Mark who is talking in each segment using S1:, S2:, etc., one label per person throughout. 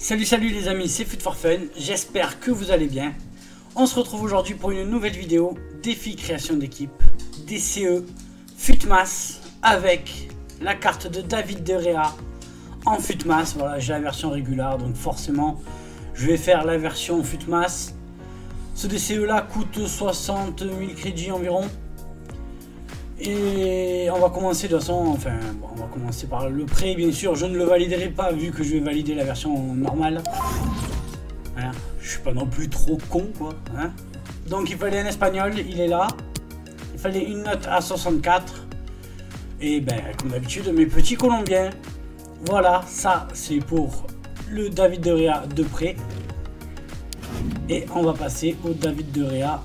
S1: Salut les amis, c'est Fut4Fun, j'espère que vous allez bien. On se retrouve aujourd'hui pour une nouvelle vidéo défi création d'équipe DCE FUTMAS avec la carte de David De Gea en FUTMAS. Voilà, j'ai la version régulière, donc forcément je vais faire la version FUTMAS. Ce DCE là coûte 60 000 crédits environ. Et on va commencer de toute façon, on va commencer par le prêt, bien sûr. Je ne le validerai pas vu que je vais valider la version normale. Hein, je suis pas non plus trop con, quoi. Hein. Donc il fallait un espagnol, il est là. Il fallait une note à 64. Et ben, comme d'habitude, mes petits colombiens. Voilà, ça c'est pour le David De Gea de prêt. Et on va passer au David De Gea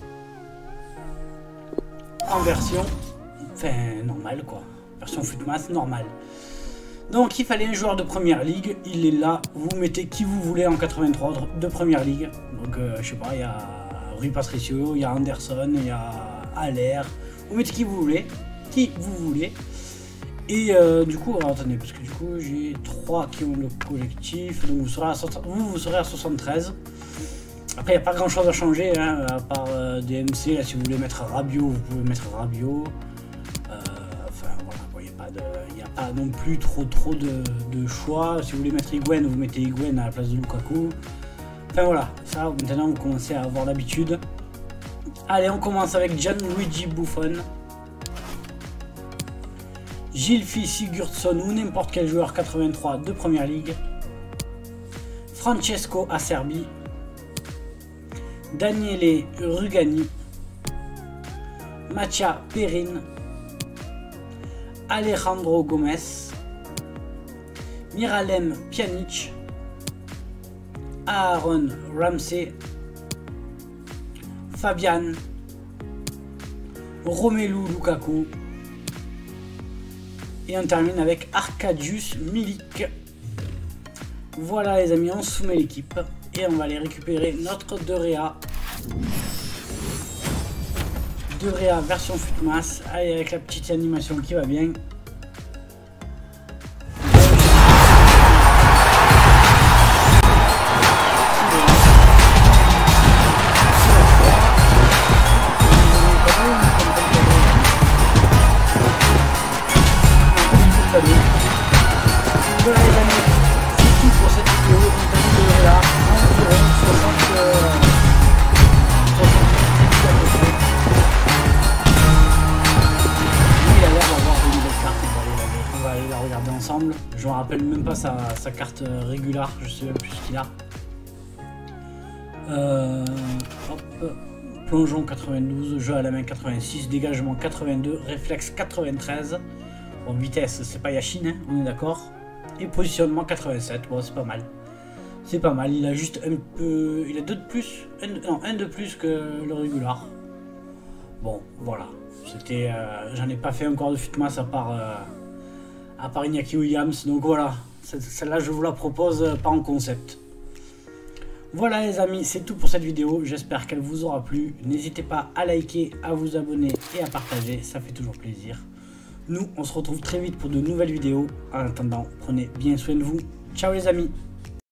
S1: en version normale, quoi, version FUTMAS normale. Donc il fallait un joueur de première ligue, il est là, vous mettez qui vous voulez en 83 de première ligue. Donc je sais pas, il y a Rui Patricio, il y a Anderson, il y a Haller, vous mettez qui vous voulez, et du coup alors, attendez, parce que du coup j'ai 3 qui ont le collectif, donc vous serez à 73. Après, il n'y a pas grand chose à changer, hein, à part DMC. Là, si vous voulez mettre Rabiot, vous pouvez mettre Rabiot. Voilà, il n'y a pas non plus trop de choix. Si vous voulez mettre Higuain, vous mettez Higuain à la place de Lukaku. Enfin voilà, ça maintenant vous commencez à avoir l'habitude. Allez, on commence avec Gianluigi Buffon, Gylfi Sigurdsson ou n'importe quel joueur 83 de première ligue, Francesco Acerbi, Daniele Rugani, Matia Perin, Alejandro Gomez, Miralem Pjanic, Aaron Ramsey, Fabian, Romelu Lukaku, et on termine avec Arkadiusz Milik. Voilà les amis, on soumet l'équipe. Et on va aller récupérer notre De Gea. De Gea version FUTMAS. Allez, avec la petite animation qui va bien. Voilà les amis, c'est tout pour cette vidéo. On va aller la regarder ensemble. Je me rappelle même pas sa carte régulière, je sais même plus ce qu'il a. Hop. Plongeon 92, jeu à la main 86, dégagement 82, réflexe 93. Bon, vitesse, c'est pas Yachine, hein, on est d'accord. Et positionnement 87, bon c'est pas mal. C'est pas mal, il a juste un peu... Il a deux de plus, un de plus que le régulier. Bon, voilà. C'était... J'en ai pas fait encore de FUTMAS à part Iñaki Williams. Donc voilà, celle-là je vous la propose pas en concept. Voilà les amis, c'est tout pour cette vidéo. J'espère qu'elle vous aura plu. N'hésitez pas à liker, à vous abonner et à partager. Ça fait toujours plaisir. Nous, on se retrouve très vite pour de nouvelles vidéos. En attendant, prenez bien soin de vous. Ciao les amis.